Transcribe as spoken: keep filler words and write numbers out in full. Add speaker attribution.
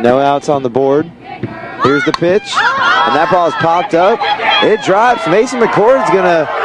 Speaker 1: No outs on the board. Here's the pitch, and that ball is popped up. It drops. Mason McCord's going to